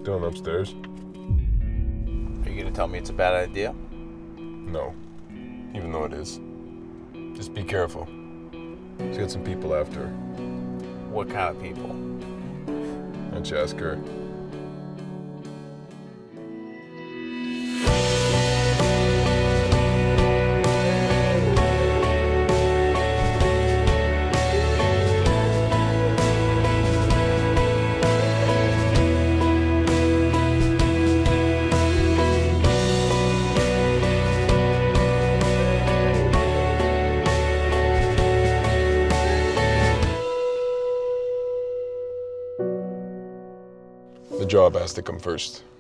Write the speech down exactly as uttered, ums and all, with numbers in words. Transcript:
Doing upstairs. Are you gonna tell me it's a bad idea? No. Even though it is. Just be careful. She's got some people after her. What kind of people? Why don't you ask her? The job has to come first.